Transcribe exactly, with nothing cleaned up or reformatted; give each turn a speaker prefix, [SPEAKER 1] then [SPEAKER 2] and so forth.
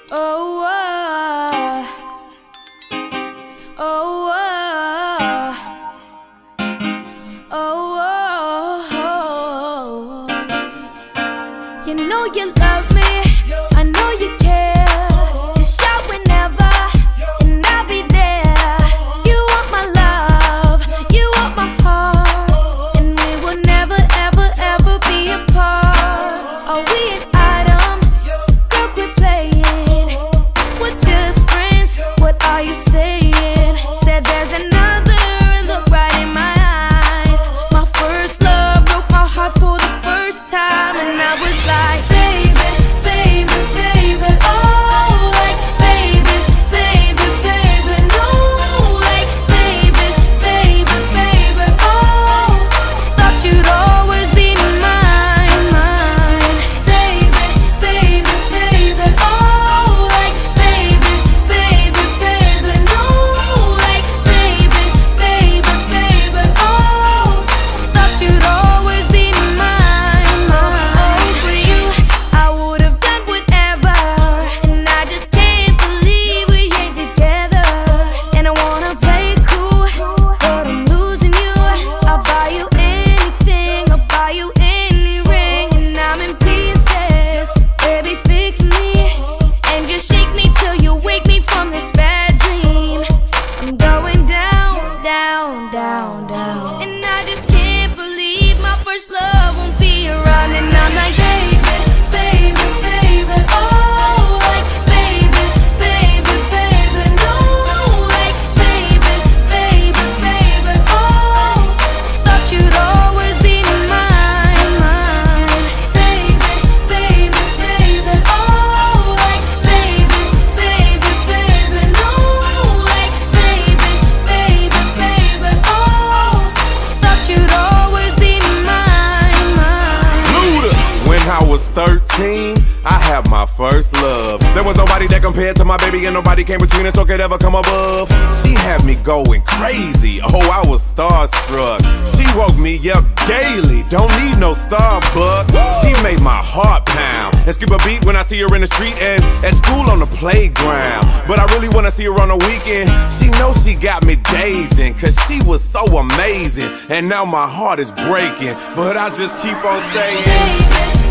[SPEAKER 1] Oh, oh, oh, oh, oh, oh. You know you love me, I know you care. Just shout whenever, and I'll be there. You want my love, you want my heart, and we will never, ever, ever be apart. Are we an item? Girl, quit playing. We're just friends, what are you saying? Said there's another, and look right in my eyes. My first love broke my heart for the first time, and I was like, baby, baby, baby, oh, like, baby, baby, baby, no, like, baby, baby, baby, oh, thought you'd always be mine, mine, baby, baby, baby, oh, like, baby, baby, baby, no, like, baby, baby, baby, oh, thought you'd always be mine, mine. For you, I would have done whatever, and I just can't believe we ain't together. And I wanna play it cool, but I'm losing you. I'll buy you anything, I'll buy you any ring, and I'm in pieces. Baby, fix me, and just shake me till you wake me from this bad dream. I'm going down, down, down, down, and I just can't believe my first love won't be around. And I'm like, baby, baby, baby, oh, like, baby, baby, baby, no, like, baby, baby, baby, oh, thought you'd always be mine, mine, baby, baby, baby, oh, like, baby, baby, baby, no, like, baby, baby, baby, oh, thought you'd always be mine, mine.
[SPEAKER 2] Luda. When I was thirteen, I had my first love. There was nobody that compared to my baby, and nobody came between us or could ever come above. She had me going crazy, oh, I was starstruck. She woke me up daily, don't need no Starbucks. She made my heart pound and skip a beat when I see her in the street and at school on the playground. But I really wanna see her on the weekend. She knows she got me dazing, cause she was so amazing. And now my heart is breaking, but I just keep on saying,
[SPEAKER 1] Baby,